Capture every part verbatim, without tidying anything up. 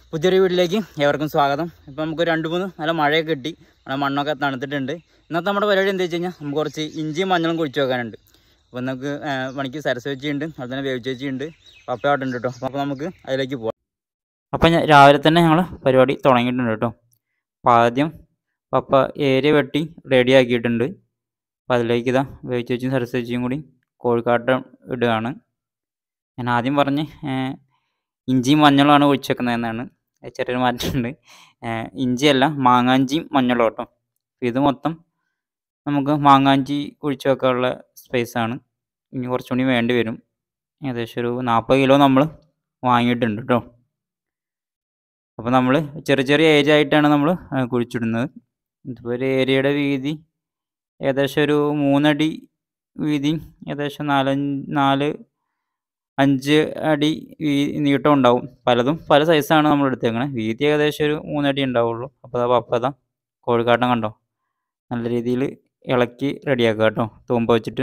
പുതിയൊരു വീട്ടിലേക്ക് ഏവർക്കും സ്വാഗതം. ഇപ്പോൾ നമുക്ക് രണ്ട് മൂന്ന് നല്ല മഴയൊക്കെ കിട്ടി, നമ്മുടെ മണ്ണൊക്കെ തണുത്തിട്ടുണ്ട്. ഇന്നത്തെ നമ്മുടെ പരിപാടി എന്താ വെച്ച് കഴിഞ്ഞാൽ നമുക്ക് കുറച്ച് ഇഞ്ചിയും മഞ്ഞളും കുഴിച്ച് വെക്കാനുണ്ട്. അപ്പോൾ നമുക്ക് പണിക്ക് സരസ്വതിയുണ്ട്, അതുപോലെ തന്നെ വേവിച്ചേച്ചിയുണ്ട്, പപ്പയായിട്ടുണ്ട് കേട്ടോ. അപ്പോൾ നമുക്ക് അതിലേക്ക് പോകാം. അപ്പം ഞാൻ രാവിലെ തന്നെ ഞങ്ങൾ പരിപാടി തുടങ്ങിയിട്ടുണ്ട് കേട്ടോ. അപ്പോൾ ആദ്യം പപ്പ ഏരിയ വെട്ടി റെഡി ആക്കിയിട്ടുണ്ട്. അപ്പോൾ അതിലേക്ക് ഇതാ വേവിച്ചേച്ചിയും സരസ്വതിയും കൂടി കോഴിക്കാട്ടം ഇടുകയാണ്. ഞാൻ ആദ്യം പറഞ്ഞ് ഇഞ്ചിയും മഞ്ഞളുമാണ് ഒഴിച്ച് വെക്കുന്നതെന്നാണ്, ചെറിയൊരു മാറ്റമുണ്ട്. ഇഞ്ചിയല്ല, മാങ്ങാഞ്ചിയും മഞ്ഞളും കേട്ടോ. ഇത് മൊത്തം നമുക്ക് മാങ്ങാഞ്ചി ഒഴിച്ച് വെക്കാനുള്ള സ്പേസാണ്. ഇനി കുറച്ചുകൂടി വേണ്ടി വരും. ഏകദേശം ഒരു നാൽപ്പത് കിലോ നമ്മൾ വാങ്ങിയിട്ടുണ്ട് കേട്ടോ. അപ്പോൾ നമ്മൾ ചെറിയ ചെറിയ ഏരിയ ആയിട്ടാണ് നമ്മൾ കുഴിച്ചിടുന്നത്. ഇതിപ്പോൾ ഒരു ഏരിയയുടെ വീതി ഏകദേശം ഒരു മൂന്നടി വീതി, ഏകദേശം നാലഞ്ച് നാല് അഞ്ച് അടി വീ നീട്ടം ഉണ്ടാവും. പലതും പല സൈസാണ് നമ്മൾ എടുത്തേക്കണത്. വീതി ഏകദേശം ഒരു മൂന്നടി ഉണ്ടാവുള്ളൂ. അപ്പോൾ അതാ പപ്പതാ കോഴിക്കാട്ടം കണ്ടോ, നല്ല രീതിയിൽ ഇളക്കി റെഡിയാക്കുക കേട്ടോ, തൂമ്പ വെച്ചിട്ട്.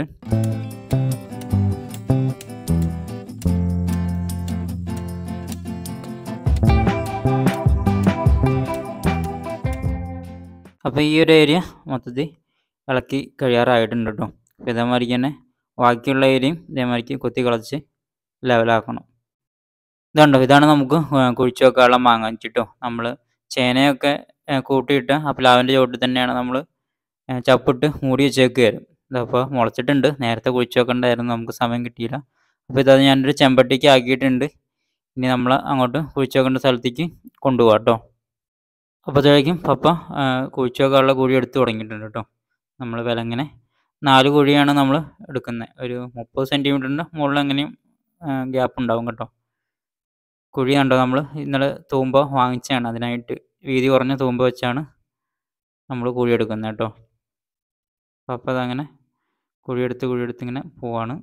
അപ്പോൾ ഈ ഒരു ഏരിയ മൊത്തത്തിൽ ഇളക്കി കഴിയാറായിട്ടുണ്ട് കേട്ടോ. അപ്പോൾ ഇതേമാതിരിക്ക് തന്നെ ബാക്കിയുള്ള ഏരിയയും ഇതേമാതിരിക്ക് കൊത്തി കളച്ച് ലെവലാക്കണം. ഇതുണ്ടോ, ഇതാണ് നമുക്ക് കുഴിച്ച് വെക്കാനുള്ള മാങ്ങാഞ്ചി കേട്ടോ. നമ്മൾ ചേനയൊക്കെ കൂട്ടിയിട്ട് ആ പ്ലാവിൻ്റെ ചുവട്ടിൽ തന്നെയാണ് നമ്മൾ ചപ്പിട്ട് മൂടി വെച്ചേക്കുമായിരുന്നു. ഇതപ്പോൾ മുളച്ചിട്ടുണ്ട്. നേരത്തെ കുഴിച്ച് വെക്കേണ്ടായിരുന്നു, നമുക്ക് സമയം കിട്ടിയില്ല. അപ്പോൾ ഇതത് ഞാനൊരു ചെമ്പട്ടിക്ക് ആക്കിയിട്ടുണ്ട്. ഇനി നമ്മൾ അങ്ങോട്ട് കുഴിച്ച് വെക്കേണ്ട സ്ഥലത്തേക്ക് കൊണ്ടുപോകാം കേട്ടോ. അപ്പോഴത്തേക്കും പപ്പ കുഴിച്ച് വെക്കാനുള്ള കുഴി എടുത്ത് തുടങ്ങിയിട്ടുണ്ട് കേട്ടോ. നമ്മൾ വിലങ്ങനെ നാല് കുഴിയാണ് നമ്മൾ എടുക്കുന്നത്. ഒരു മുപ്പത് സെൻറ്റിമീറ്ററിൻ്റെ മുകളിൽ എങ്ങനെയും ഗ്യാപ്പ് ഉണ്ടാവും കേട്ടോ. കുഴി കണ്ടോ, നമ്മൾ ഇന്നലെ തൂമ്പ വാങ്ങിച്ചാണ്, അതിനായിട്ട് വീതി കുറഞ്ഞ തൂമ്പ വെച്ചാണ് നമ്മൾ കുഴി എടുക്കുന്നത് കേട്ടോ. അപ്പോൾ അതങ്ങനെ കുഴിയെടുത്ത് കുഴിയെടുത്ത് ഇങ്ങനെ പോവാണ്.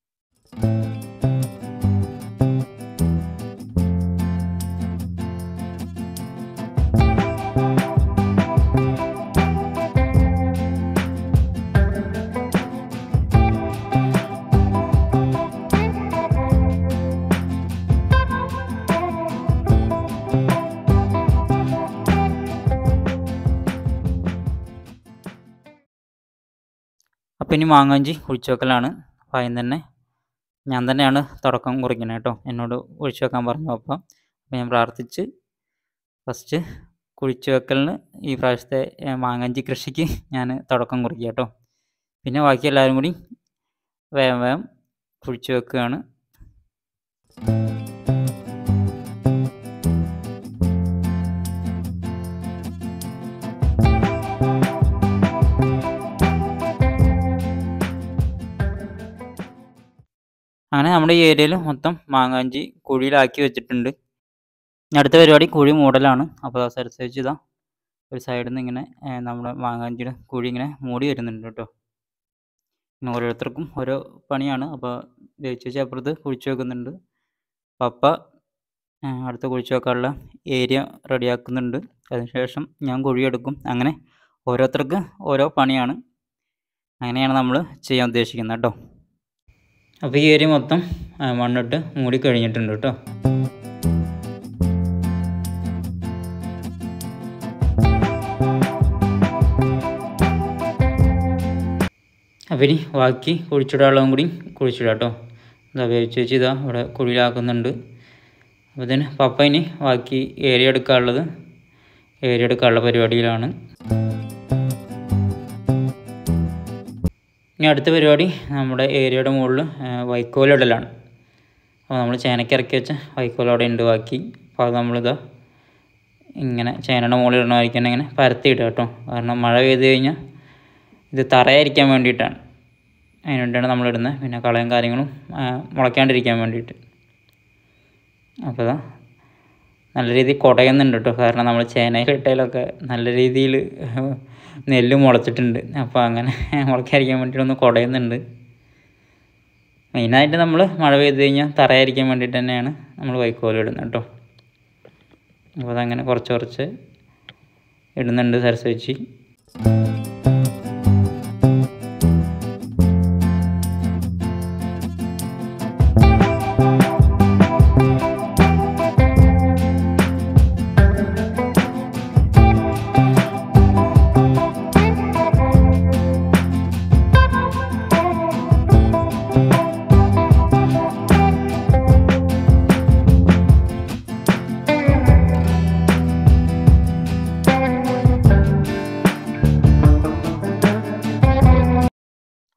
അപ്പോൾ ഇനി മാങ്ങാഞ്ചി കുഴിച്ച് വെക്കലാണ്. അപ്പോൾ അതിന് തന്നെ ഞാൻ തന്നെയാണ് തുടക്കം കുറിക്കുന്നത് കേട്ടോ. എന്നോട് കുഴിച്ച് വെക്കാൻ പറഞ്ഞു അപ്പം. അപ്പോൾ ഞാൻ പ്രാർത്ഥിച്ച് ഫസ്റ്റ് കുഴിച്ച് വെക്കലിന് ഈ പ്രാവശ്യത്തെ മാങ്ങാഞ്ചി കൃഷിക്ക് ഞാൻ തുടക്കം കുറിക്കുക കേട്ടോ. പിന്നെ ബാക്കി എല്ലാവരും കൂടി വേഗം വേഗം കുഴിച്ച് വെക്കുകയാണ്. അങ്ങനെ നമ്മുടെ ഈ ഏരിയയിൽ മൊത്തം മാങ്ങാഞ്ചി കുഴിയിലാക്കി വെച്ചിട്ടുണ്ട്. അടുത്ത പരിപാടി കുഴി മൂടലാണ്. അപ്പോൾ സരസ്വതി ഇതാ ഒരു സൈഡിൽ നിന്ന് ഇങ്ങനെ നമ്മുടെ മാങ്ങാഞ്ചിയുടെ കുഴി ഇങ്ങനെ മൂടി വരുന്നുണ്ട് കേട്ടോ. പിന്നെ ഓരോരുത്തർക്കും ഓരോ പണിയാണ്. അപ്പോൾ ചേച്ചി അപ്പുറത്ത് കുഴിച്ച് വെക്കുന്നുണ്ട്, പപ്പ അടുത്ത് കുഴിച്ച് വെക്കാനുള്ള ഏരിയ റെഡിയാക്കുന്നുണ്ട്. അതിനുശേഷം ഞാൻ കുഴിയെടുക്കും. അങ്ങനെ ഓരോരുത്തർക്ക് ഓരോ പണിയാണ്. അങ്ങനെയാണ് നമ്മൾ ചെയ്യാൻ ഉദ്ദേശിക്കുന്നത് കേട്ടോ. അപ്പോൾ ഈ ഏരിയ മൊത്തം മണ്ണിട്ട് മൂടി കഴിഞ്ഞിട്ടുണ്ട് കേട്ടോ. അപ്പോൾ ഇനി ബാക്കി കുഴിച്ചിടാനുള്ളതും കൂടി കുഴിച്ചിടാം കേട്ടോ. ഇതാ വേവിച്ച് വെച്ച് ഇതാ ഇവിടെ കുഴിയിലാക്കുന്നുണ്ട്. അപ്പോൾ ഇതിന് പപ്പ ഇനി ബാക്കി ഏരിയ എടുക്കാനുള്ളത് ഏരിയ എടുക്കാനുള്ള പരിപാടിയിലാണ്. ഇനി അടുത്ത പരിപാടി നമ്മുടെ ഏരിയയുടെ മുകളിൽ വൈക്കോലിടലാണ്. അപ്പോൾ നമ്മൾ ചേനയ്ക്ക് ഇറക്കി വെച്ച വൈക്കോൽ അവിടെ ഉണ്ട് ബാക്കി. അപ്പോൾ അത് നമ്മളിതാ ഇങ്ങനെ ചേനയുടെ മുകളിൽ ഇടണമായിരിക്കും തന്നെ ഇങ്ങനെ പരത്തിയിടുക കേട്ടോ. കാരണം മഴ പെയ്ത് കഴിഞ്ഞാൽ ഇത് തറയായിരിക്കാൻ വേണ്ടിയിട്ടാണ്, അതിന് വേണ്ടിയാണ് നമ്മളിടുന്നത്. പിന്നെ കളയും കാര്യങ്ങളും മുളയ്ക്കാണ്ടിരിക്കാൻ വേണ്ടിയിട്ട്. അപ്പോൾ ഇതാ നല്ല രീതിയിൽ കുടയുന്നുണ്ട് കേട്ടോ. കാരണം നമ്മൾ ചേനയിലിട്ടതിലൊക്കെ നല്ല രീതിയിൽ നെല്ല് മുളച്ചിട്ടുണ്ട്. അപ്പോൾ അങ്ങനെ മുളയ്ക്കാതിരിക്കാൻ വേണ്ടിയിട്ടൊന്ന് കുടയുന്നുണ്ട്. മെയിനായിട്ട് നമ്മൾ മഴ പെയ്ത് കഴിഞ്ഞാൽ തറയായിരിക്കാൻ വേണ്ടിയിട്ട് തന്നെയാണ് നമ്മൾ വൈക്കോൽ ഇടുന്നത് കേട്ടോ. അപ്പോൾ അതങ്ങനെ കുറച്ച് കുറച്ച് ഇടുന്നുണ്ട് സരസ്വതി.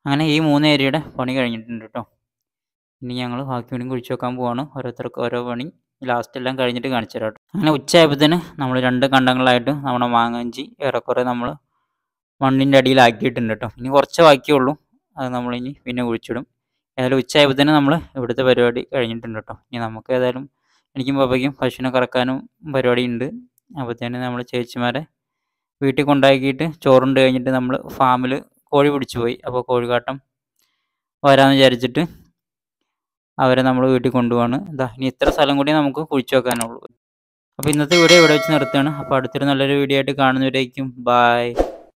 അങ്ങനെ ഈ മൂന്ന് ഏരിയയുടെ പണി കഴിഞ്ഞിട്ടുണ്ട് കേട്ടോ. ഇനി ഞങ്ങൾ ബാക്കി പണി കുഴിച്ച് വെക്കാൻ പോവാണ്. ഓരോരുത്തർക്ക് ഓരോ പണി ലാസ്റ്റ് എല്ലാം കഴിഞ്ഞിട്ട് കാണിച്ചു തരാം കേട്ടോ. അങ്ങനെ ഉച്ചയായപ്പോഴത്തേന് നമ്മൾ രണ്ട് കണ്ടങ്ങളായിട്ട് നമ്മുടെ മാങ്ങാഞ്ചി ഏറെക്കുറെ നമ്മൾ മണ്ണിൻ്റെ അടിയിലാക്കിയിട്ടുണ്ട് കേട്ടോ. ഇനി കുറച്ച് ബാക്കിയുള്ളൂ, അത് നമ്മളിനി പിന്നെ കുഴിച്ചിടും. ഏതായാലും ഉച്ചയായപ്പോഴത്തേന് നമ്മൾ ഇവിടുത്തെ പരിപാടി കഴിഞ്ഞിട്ടുണ്ട് കേട്ടോ. ഇനി നമുക്ക് ഏതായാലും എനിക്കും പപ്പയ്ക്കും പശുവിനെ കറക്കാനും പരിപാടി ഉണ്ട്. അപ്പോഴത്തേന് നമ്മൾ ചേച്ചിമാരെ വീട്ടിൽ കൊണ്ടാക്കിയിട്ട് ചോറുണ്ട് കഴിഞ്ഞിട്ട് നമ്മൾ ഫാമിൽ കോഴി പിടിച്ചു പോയി. അപ്പോൾ കോഴിക്കാട്ടം വരാമെന്ന് വിചാരിച്ചിട്ട് അവരെ നമ്മൾ വീട്ടിൽ കൊണ്ടുപോവാണ്. ഇതാ ഇനി ഇത്ര സ്ഥലം കൂടി നമുക്ക് കുഴിച്ചു വെക്കാനുള്ളൂ. അപ്പോൾ ഇന്നത്തെ വീഡിയോ ഇവിടെ വെച്ച് നിർത്തുകയാണ്. അപ്പോൾ അടുത്തൊരു നല്ലൊരു വീഡിയോ ആയിട്ട് കാണുന്നവരേക്കും ബായ്.